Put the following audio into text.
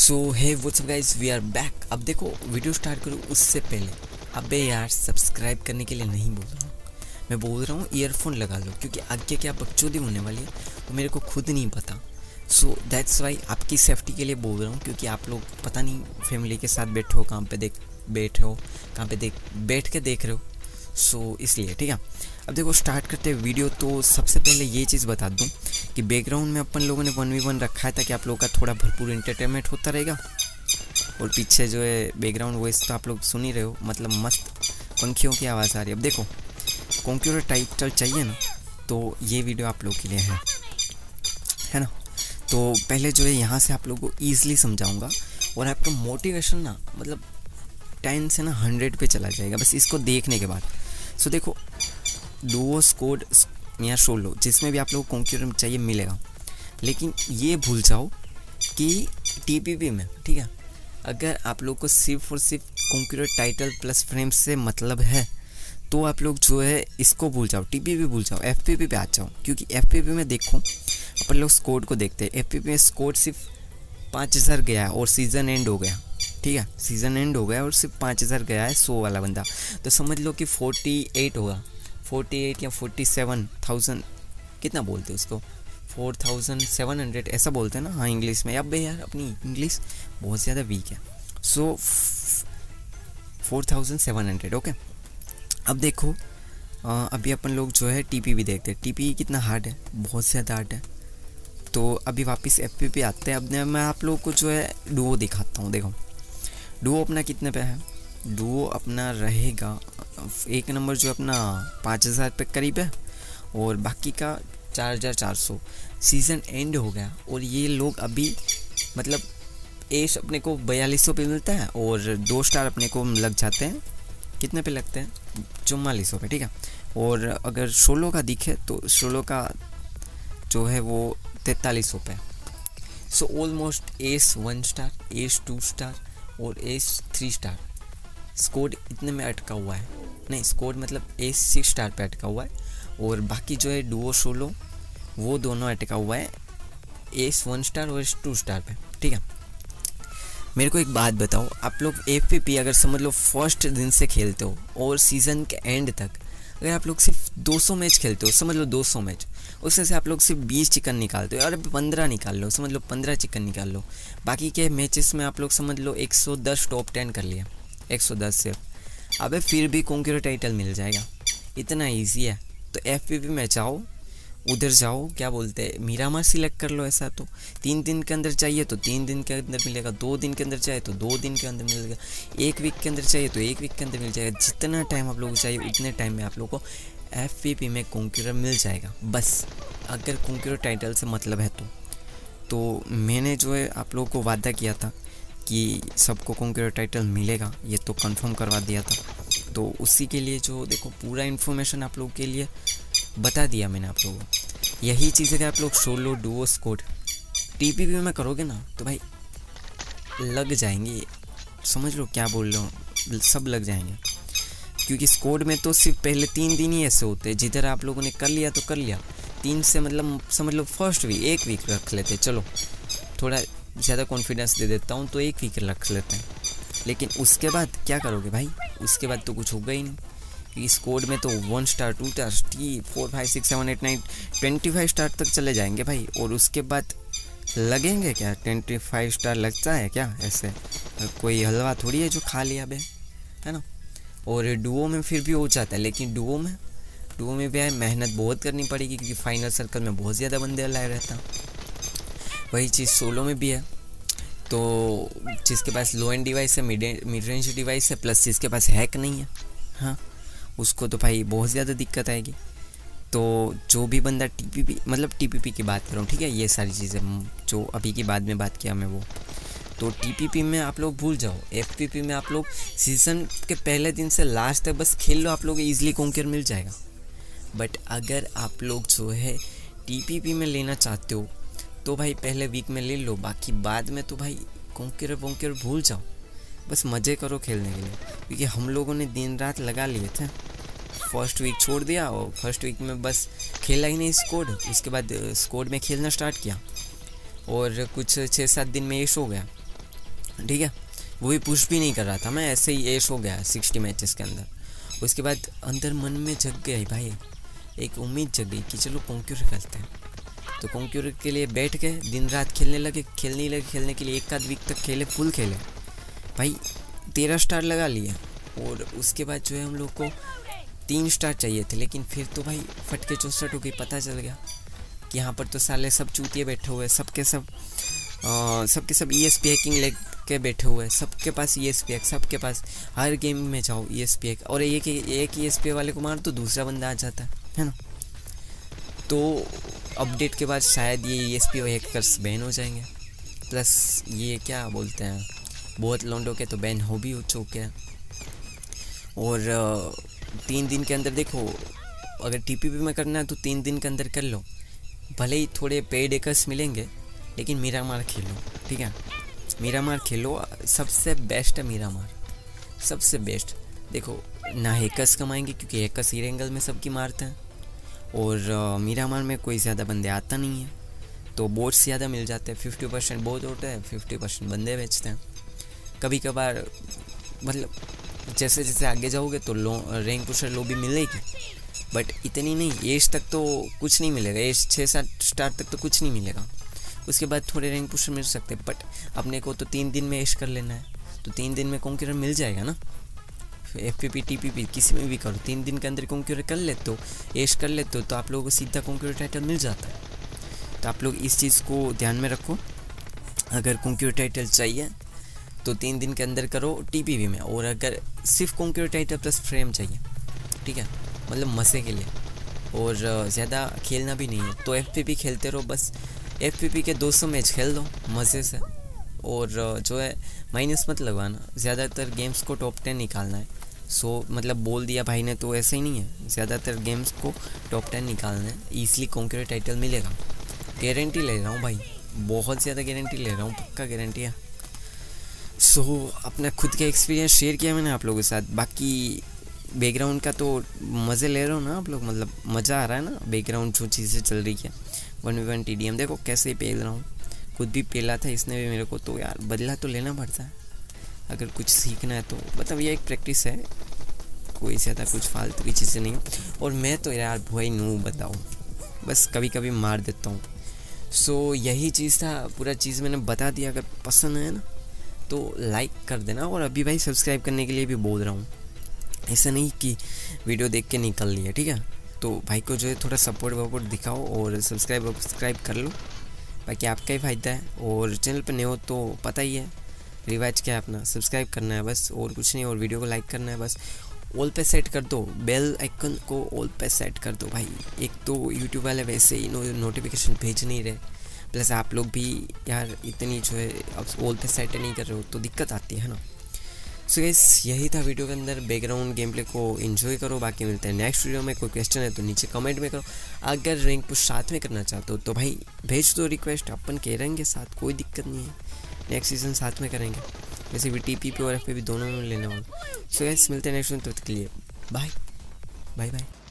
So hey what's up guys, we are back. अब देखो, video start करूँ उससे पहले अबे यार सब्सक्राइब करने के लिए नहीं बोल रहा हूँ, मैं बोल रहा हूँ ईयरफोन लगा लो, क्योंकि आगे क्या बकचोदी होने वाली है वो मेरे को खुद नहीं पता। सो दैट्स वाई आपकी सेफ्टी के लिए बोल रहा हूँ, क्योंकि आप लोग पता नहीं फैमिली के साथ बैठे हो, कहाँ पे बैठ के देख रहे हो। सो इसलिए ठीक है। अब देखो स्टार्ट करते हैं वीडियो। तो सबसे पहले ये चीज़ बता दूं कि बैकग्राउंड में अपन लोगों ने 1v1 रखा है ताकि आप लोगों का थोड़ा भरपूर इंटरटेनमेंट होता रहेगा। और पीछे जो है बैकग्राउंड वॉइस तो आप लोग सुन ही रहे हो, मतलब मस्त पंखियों की आवाज़ आ रही है। अब देखो कंप्यूटर टाइटल चाहिए ना, तो ये वीडियो आप लोग के लिए है ना। तो पहले जो है यहाँ से आप लोगों को ईजिली समझाऊँगा और आपका मोटिवेशन ना मतलब 10 से ना 100 पे चला जाएगा बस इसको देखने के बाद। सो देखो डुओ, स्क्वाड या सोलो जिसमें भी आप लोगों को कंप्यूटर चाहिए मिलेगा, लेकिन ये भूल जाओ कि टीपीपी में, ठीक है, अगर आप लोग को सिर्फ और सिर्फ कंप्यूटर टाइटल प्लस फ्रेम्स से मतलब है तो आप लोग जो है इसको भूल जाओ, टीपीपी भूल जाओ, एफपीपी पे आ जाओ। क्योंकि एफपीपी में देखो अपन लोग स्क्वाड को देखते हैं, एफपीपी में स्क्वाड सिर्फ 5000 गया और सीज़न एंड हो गया, ठीक है, सीज़न एंड हो गया और सिर्फ 5000 गया है 100 वाला बंदा, तो समझ लो कि 48 होगा, 48 या 47,000 कितना बोलते हैं उसको, 4700 ऐसा बोलते हैं ना, हाँ इंग्लिश में। अब भाई यार अपनी इंग्लिश बहुत ज़्यादा वीक है। So 4700 okay. अब देखो अभी अपन लोग जो है टीपी भी देखते हैं, टीपी कितना हार्ड है, बहुत ज़्यादा हार्ड है। तो अभी वापस एफपीपी आते हैं। अब मैं आप लोग को जो है डुओ दिखाता हूँ। देखो डुओ अपना कितने पे है, डुओ अपना रहेगा एक नंबर जो अपना 5000 पे करीब है और बाकी का 4400। सीज़न एंड हो गया और ये लोग अभी मतलब एश अपने को 4200 पे मिलता है और 2 स्टार अपने को लग जाते हैं, कितने पे लगते हैं, 4400 पे, ठीक है। और अगर सोलो का दिखे तो सोलो का जो है वो 4300 पे। So almost S 1 star, S 2 star और एस 3 स्टार स्कोर इतने में अटका हुआ है, नहीं स्कोर मतलब एस 6 स्टार पे अटका हुआ है और बाकी जो है डुओ सोलो वो दोनों अटका हुआ है एस 1 स्टार और एस 2 स्टार पे, ठीक है। मेरे को एक बात बताओ, आप लोग एफपीपी अगर समझ लो फर्स्ट दिन से खेलते हो और सीज़न के एंड तक अगर आप लोग सिर्फ 200 मैच खेलते हो, समझ लो 200 मैच, उसमें से आप लोग सिर्फ 20 चिकन निकालते हो, और 15 निकाल लो, समझ लो 15 चिकन निकाल लो, बाकी के मैचेस में आप लोग समझ लो 110 टॉप 10 कर लिया, 110 से अबे फिर भी कंप्यूटर टाइटल मिल जाएगा, इतना ईजी है। तो एफपीपी में जाओ, उधर जाओ, क्या बोलते हैं, मीरामार सिलेक्ट कर लो। ऐसा तो 3 दिन के अंदर चाहिए तो 3 दिन के अंदर मिलेगा, 2 दिन के अंदर चाहिए तो 2 दिन के अंदर मिलेगा, 1 वीक के अंदर चाहिए तो 1 वीक के अंदर मिल जाएगा। जितना टाइम आप लोगों को चाहिए उतने टाइम में आप लोगों को एफपीपी में कंप्यूटर मिल जाएगा, बस अगर कंप्यूटर टाइटल से मतलब है तो मैंने जो है आप लोगों को वादा किया था कि सबको कंप्यूटर टाइटल मिलेगा, ये तो कंफर्म करवा दिया था। तो उसी के लिए जो देखो पूरा इन्फॉर्मेशन आप लोगों के लिए बता दिया मैंने आप लोगों को। यही चीज़ अगर आप लोग सोलो, डुओ, स्क्वाड टीपीपी में करोगे ना तो भाई लग जाएंगे, समझ लो क्या बोल रहा हूँ, सब लग जाएंगे। क्योंकि स्क्वाड में तो सिर्फ पहले 3 दिन ही ऐसे होते हैं, जिधर आप लोगों ने कर लिया तो कर लिया, 3 से मतलब समझ लो फर्स्ट वीक 1 वीक रख लेते, चलो थोड़ा ज़्यादा कॉन्फिडेंस दे देता हूँ तो 1 वीक रख लेते हैं। लेकिन उसके बाद क्या करोगे भाई, उसके बाद तो कुछ होगा ही नहीं, क्योंकि स्क्वाड में तो 1 स्टार 2 स्टार 4 5 6 7 8 9 25 स्टार तक चले जाएंगे भाई। और उसके बाद लगेंगे क्या, 25 स्टार लगता है क्या, ऐसे कोई हलवा थोड़ी है जो खा लिया बे, है ना। और डुओ में फिर भी हो जाता है, लेकिन डुओ में भी मेहनत बहुत करनी पड़ेगी, क्योंकि फाइनल सर्कल में बहुत ज़्यादा बंदे अलाए रहता। वही चीज़ सोलो में भी है। तो जिसके पास लो एंड डिवाइस है, मिड रेंज डिवाइस है, प्लस जिसके पास हैक नहीं है, हाँ उसको तो भाई बहुत ज़्यादा दिक्कत आएगी। तो जो भी बंदा टीपीपी की बात कर रहा हूँ, ठीक है, ये सारी चीज़ें जो अभी की बाद में बात किया मैं वो, तो टीपीपी में आप लोग भूल जाओ। एफपीपी में आप लोग सीज़न के पहले दिन से लास्ट तक बस खेल लो, आप लोग ईजिली कंक्यूर मिल जाएगा। बट अगर आप लोग जो है टीपीपी में लेना चाहते हो तो भाई पहले वीक में ले लो, बाकी बाद में तो भाई कंक्यूर भूल जाओ, बस मज़े करो खेलने के लिए। क्योंकि हम लोगों ने दिन रात लगा लिए थे, फर्स्ट वीक छोड़ दिया और फर्स्ट वीक में बस खेला ही नहीं स्क्वाड, उसके बाद स्क्वाड में खेलना स्टार्ट किया और कुछ 6-7 दिन में एश हो गया, ठीक है। वो भी पुश भी नहीं कर रहा था, मैं ऐसे ही एश हो गया 60 मैचेस के अंदर। उसके बाद अंदर मन में जग गया भाई, एक उम्मीद जग गई कि चलो कॉन्क्यूर खेलते हैं। तो कॉन्क्यूर के लिए बैठ गए, दिन रात खेलने के लिए। एक आध वीक तक खेले, फुल खेले भाई, 13 स्टार लगा लिए। और उसके बाद जो है हम लोग को 3 स्टार चाहिए थे, लेकिन फिर तो भाई फट के 64 हो गई। पता चल गया कि यहाँ पर तो साले सब चूतिए बैठे हुए, सबके सब ESP हैकिंग लेग के बैठे हुए हैं। सबके पास ESP हैक, सबके पास, हर गेम में जाओ ESP हैक। और एक ESP वाले को मार तो दूसरा बंदा आ जाता है ना। तो अपडेट के बाद शायद ये ESP हैकर्स बैन हो जाएंगे। प्लस ये क्या बोलते हैं, बहुत लोंडो के तो बैन हो भी चुके हैं। और 3 दिन के अंदर देखो, अगर TPP में करना है तो 3 दिन के अंदर कर लो। भले ही थोड़े पेड हैकर्स मिलेंगे, लेकिन मीरामार खेलो, ठीक है। मीरामार खेलो, सबसे बेस्ट है मीरामार, सबसे बेस्ट। देखो ना हैकर्स कमाएंगे, क्योंकि हैकर्स ही एंगल में सबकी मारते हैं। और मीरामार में कोई ज़्यादा बंदे आता नहीं है, तो बोट्स ज़्यादा मिल जाते हैं। 50% बोट होते हैं, 50% बंदे बेचते हैं। कभी कभार मतलब जैसे जैसे आगे जाओगे तो रैंक पुशर लॉबी मिलेगी, बट इतनी नहीं। एज तक तो कुछ नहीं मिलेगा, एज 6-7 स्टार तक तो कुछ नहीं मिलेगा। उसके बाद थोड़े रैंक पुशर मिल सकते हैं, बट अपने को तो 3 दिन में एश कर लेना है, तो 3 दिन में कॉन्क्यूरर मिल जाएगा ना। FPP TPP किसी में भी करो, 3 दिन के अंदर कॉन्क्यूरर कर लेते हो, एश कर लेते हो, तो आप लोगों को सीधा कॉन्क्यूरर टाइटल मिल जाता है। तो आप लोग इस चीज़ को ध्यान में रखो, अगर कॉन्क्यूरर टाइटल चाहिए तो 3 दिन के अंदर करो TPP में। और अगर सिर्फ कॉन्क्यूरर टाइटल प्लस फ्रेम चाहिए, ठीक है, मतलब मज़े के लिए, और ज़्यादा खेलना भी नहीं है, तो FPP खेलते रहो बस। FPP के 200 मैच खेल दो मज़े से। और जो है माइनस मत लगवाना, ज़्यादातर गेम्स को टॉप 10 निकालना है। मतलब बोल दिया भाई ने तो ऐसे ही नहीं है, ज़्यादातर गेम्स को टॉप 10 निकालना है। ईज़िली कॉन्क्यूरर टाइटल मिलेगा, गारंटी ले रहा हूँ भाई, बहुत ज़्यादा गारंटी ले रहा हूँ, पक्का गारंटी है। अपना खुद का एक्सपीरियंस शेयर किया मैंने आप लोगों के साथ। बाकी बैकग्राउंड का तो मज़े ले रहे हो ना आप लोग, मतलब मज़ा आ रहा है ना बैकग्राउंड जो चीज़ें चल रही है। 1v1 TDM देखो कैसे ही पेल रहा हूँ, खुद भी पेला था इसने भी मेरे को, तो यार बदला तो लेना पड़ता है अगर कुछ सीखना है तो। मतलब ये एक प्रैक्टिस है, कोई ज़्यादा कुछ फालतू की चीज़ें नहीं। और मैं तो यार भाई नू बताऊँ, बस कभी कभी मार देता हूँ। यही चीज़ था, पूरा चीज़ मैंने बता दिया। अगर पसंद है ना तो लाइक कर देना, और अभी भाई सब्सक्राइब करने के लिए भी बोल रहा हूँ, ऐसा नहीं कि वीडियो देख के निकल लिया, ठीक है। तो भाई को जो है थोड़ा सपोर्ट दिखाओ और सब्सक्राइब कर लो, बाकी आपका ही फ़ायदा है। और चैनल पर नए हो तो पता ही है रिवाज क्या है, अपना सब्सक्राइब करना है बस, और कुछ नहीं। और वीडियो को लाइक करना है बस, ऑल पे सेट कर दो, बेल आइकन को ऑल पे सेट कर दो भाई। एक तो यूट्यूब वाले वैसे ही नोटिफिकेशन भेज नहीं रहे, प्लस आप लोग भी यार इतनी जो है अब ऑल पे सेट नहीं कर रहे हो तो दिक्कत आती है ना। सो गाइस यही था वीडियो के अंदर, बैकग्राउंड गेम प्ले को एंजॉय करो। बाकी मिलते हैं नेक्स्ट वीडियो में। कोई क्वेश्चन है तो नीचे कमेंट में करो। अगर रैंक पुश साथ में करना चाहते हो तो भाई भेज दो रिक्वेस्ट, अपन कह रहेंगे साथ, कोई दिक्कत नहीं है। नेक्स्ट सीज़न साथ में करेंगे, वैसे भी TPP और FPP दोनों में लेने वाला। सो गाइस मिलते हैं नेक्स्ट वीडियो, तब तक के लिए बाय बाय बाय।